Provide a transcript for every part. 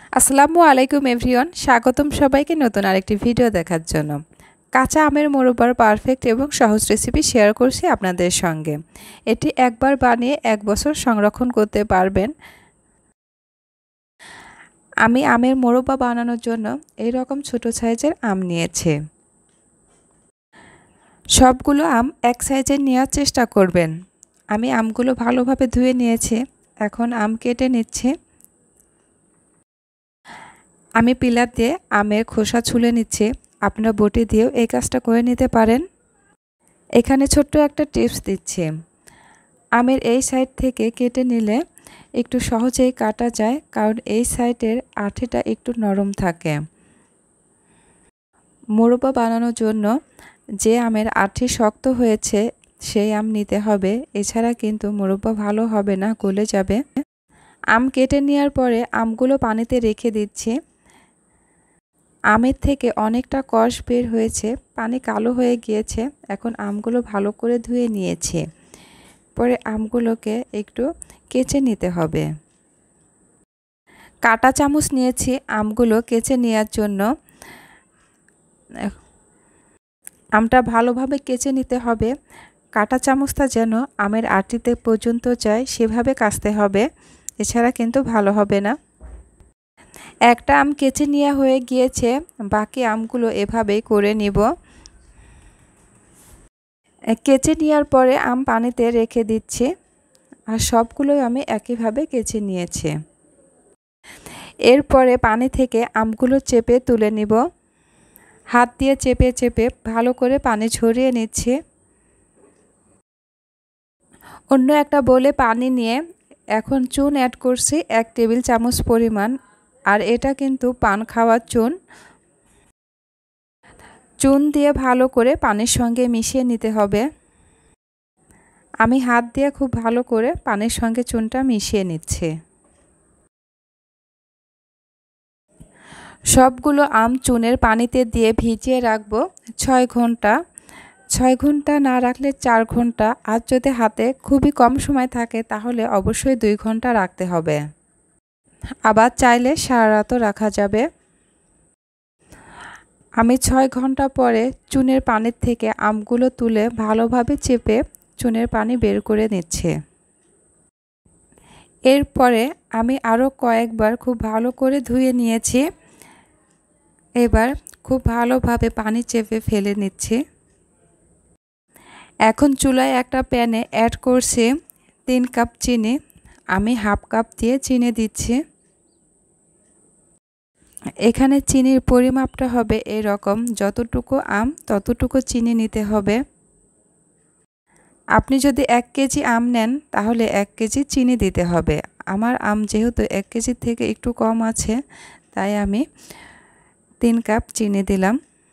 আসসালামু আলাইকুম এভরিওয়ান, স্বাগতম সবাইকে নতুন আরেকটি ভিডিও দেখার জন্য। কাঁচা আমের মোরব্বার পারফেক্ট এবং সহজ রেসিপি শেয়ার করছি আপনাদের সঙ্গে। এটি একবার বানিয়ে 1 বছর সংরক্ষণ করতে পারবেন। আমি আমের মোরব্বা বানানোর জন্য এই রকম ছোট সাইজের আম নিয়েছি। সবগুলো আম এক সাইজের নেওয়ার চেষ্টা করবেন। আমি আমগুলো ভালোভাবে ধুয়ে নিয়েছি, এখন আম কেটে নিচ্ছি। আমি পিলার দিয়ে আমের খোসা ছুলে নিচ্ছি, আপনারা বটি দিয়েও এই কাজটা করে নিতে পারেন। এখানে ছোট্ট একটা টিপস দিচ্ছি, আমের এই সাইড থেকে কেটে নিলে একটু সহজেই কাটা যায়, কারণ এই সাইডের আঠিটা একটু নরম থাকে। মোরব্বা বানানোর জন্য যে আমের আঠি শক্ত হয়েছে সেই আম নিতে হবে, এছাড়া কিন্তু মোরব্বা ভালো হবে না, গলে যাবে। আম কেটে নেওয়ার পরে আমগুলো পানিতে রেখে দিচ্ছি। আমের থেকে অনেকটা কষ বের হয়েছে, পানি কালো হয়ে গিয়েছে। এখন আমগুলো ভালো করে ধুয়ে নিয়েছি, পরে আমগুলোকে একটু কেচে নিতে হবে। কাঁটা চামচ নিয়েছি আমগুলো কেচে নেওয়ার জন্য। আমটা ভালোভাবে কেচে নিতে হবে, কাঁটা চামচটা যেন আমের আটিতে পর্যন্ত যায় সেভাবে কাচতে হবে, এছাড়া কিন্তু ভালো হবে না। একটা আম কেচে নেওয়া হয়ে গিয়েছে, বাকি আমগুলো এভাবেই করে নিব। কেচে নেওয়ার পরে আম পানিতে রেখে দিচ্ছি, আর সবগুলোই আমি একইভাবে কেচে নিয়েছি। এরপরে পানি থেকে আমগুলো চেপে তুলে নিব। হাত দিয়ে চেপে চেপে ভালো করে পানি ঝরিয়ে নিচ্ছি। অন্য একটা বোলে পানি নিয়ে এখন চুন অ্যাড করছি 1 টেবিল চামচ পরিমাণ, আর এটা কিন্তু পান খাওয়ার চুন। চুন দিয়ে ভালো করে পানির সঙ্গে মিশিয়ে নিতে হবে। আমি হাত দিয়ে খুব ভালো করে পানির সঙ্গে চুনটা মিশিয়ে নিচ্ছি। সবগুলো আম চুনের পানিতে দিয়ে ভিজিয়ে রাখবো 6 ঘন্টা। 6 ঘন্টা না রাখলে 4 ঘন্টা, আর যদি হাতে খুবই কম সময় থাকে তাহলে অবশ্যই 2 ঘন্টা রাখতে হবে। আবার চাইলে সারা রাতও রাখা যাবে। আমি 6 ঘন্টা পরে চুনের পানির থেকে আমগুলো তুলে ভালোভাবে চেপে চুনের পানি বের করে নিচ্ছি। এরপরে আমি আরও কয়েকবার খুব ভালো করে ধুয়ে নিয়েছি। এবার খুব ভালোভাবে পানি চেপে ফেলে নিচ্ছি। এখন চুলায় একটা প্যানে অ্যাড করছি 3 কাপ চিনি। আমি হাফ কাপ দিয়ে চিনি দিচ্ছি। এখানে চিনির পরিমাপটা হবে এরকম, যতটুকু আম ততটুকু চিনি নিতে হবে। আপনি যদি 1 কেজি আম নেন তাহলে 1 কেজি চিনি দিতে হবে। আমার আম যেহেতু 1 কেজির থেকে একটু কম আছে, তাই আমি 3 কাপ চিনি দিলাম।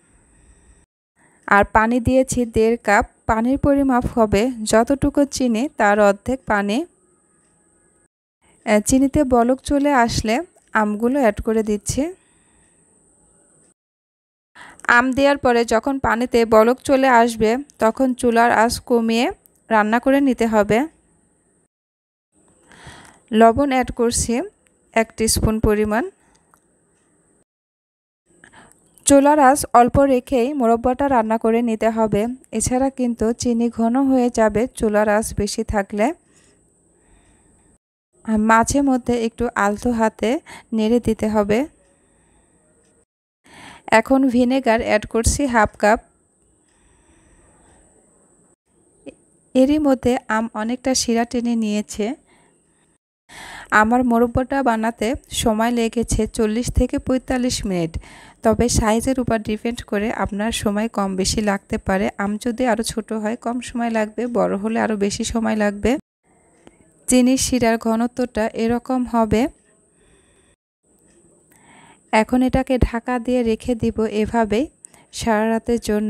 আর পানি দিয়েছি 1.5 কাপ। পানির পরিমাপ হবে যতটুকু চিনি তার অর্ধেক পানি। চিনিতে বলক চলে আসলে আমগুলো অ্যাড করে দিচ্ছি। আম দেওয়ার পরে যখন পানিতে বলক চলে আসবে তখন চুলার আঁচ কমিয়ে রান্না করে নিতে হবে। লবণ অ্যাড করছি 1 টিস্পুন পরিমাণ। চুলার আঁচ অল্প রেখেই মোরব্বাটা রান্না করে নিতে হবে, এছাড়া কিন্তু চিনি ঘন হয়ে যাবে চুলার আঁচ বেশি থাকলে। মাঝে মধ্যে একটু আলতো হাতে নেড়ে দিতে হবে। এখন ভিনেগার অ্যাড করছি হাফ কাপ। এরই মধ্যে আম অনেকটা শিরা টেনে নিয়েছে। আমার মোরব্বাটা বানাতে সময় লেগেছে 40 থেকে 45 মিনিট। তবে সাইজের উপর ডিপেন্ড করে আপনার সময় কম বেশি লাগতে পারে। আম যদি আরও ছোট হয় কম সময় লাগবে, বড় হলে আরও বেশি সময় লাগবে। চিনির শিরার ঘনত্বটা এরকম হবে। এখন এটাকে ঢাকা দিয়ে রেখে দিব এভাবেই সারা রাতের জন্য।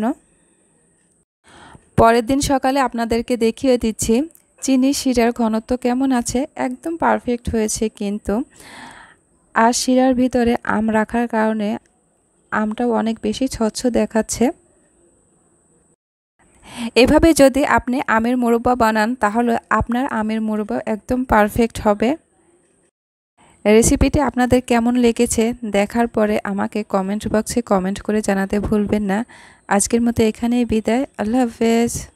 পরের দিন সকালে আপনাদেরকে দেখিয়ে দিচ্ছি চিনির শিরার ঘনত্ব কেমন আছে। একদম পারফেক্ট হয়েছে কিন্তু। আর শিরার ভিতরে আম রাখার কারণে আমটাও অনেক বেশি স্বচ্ছ দেখাচ্ছে। এভাবে যদি আপনি আমের মোরব্বা বানান তাহলে আপনার আমের মোরব্বা একদম পারফেক্ট হবে। রেসিপিটি আপনাদের কেমন লেগেছে দেখার পরে আমাকে কমেন্ট বক্সে কমেন্ট করে জানাতে ভুলবেন না। আজকের মতো এখানেই বিদায়। আল্লাহ হাফেজ।